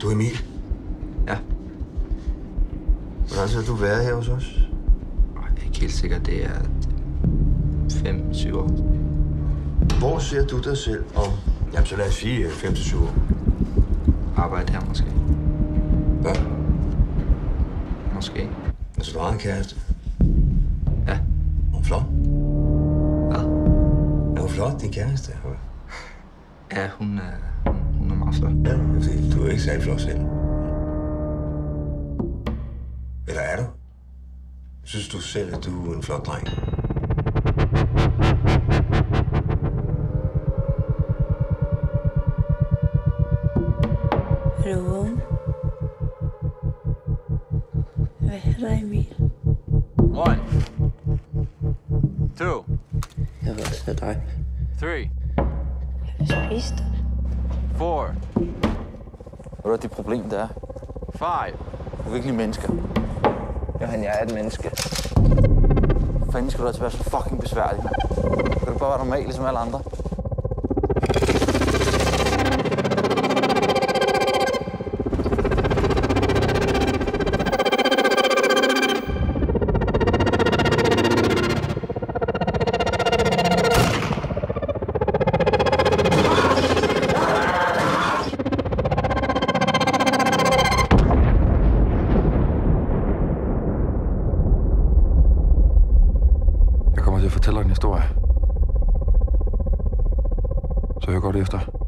Du er Emil? Ja. Hvor lang tid har du været her hos os? Jeg er ikke helt sikker, det er 5-7 år. Hvor ser du dig selv om, jamen så lad os sige 5-7 år? Arbejde her måske. Hvad? Måske. Altså, du har en kæreste? Ja. Er hun flot? Hvad? Er hun flot, din kæreste? Ja, hun er meget flot. Ja, du er ikke særlig flot selv. Eller er du? Synes du selv, at du er en flot dreng? Er du vågen? Hvad hedder dig, Emil? 1, 2, Jeg vil også have dig. 3, Jeg vil spise dig. 4, Ved du, det problem, der er? 5. Du er virkelig mennesker. Johan, jeg er et menneske. Fanden skal du altså være så fucking besværlig, mand? Kan du bare være normal, ligesom alle andre? Jeg kommer til at fortælle en historie. Så jeg går det efter.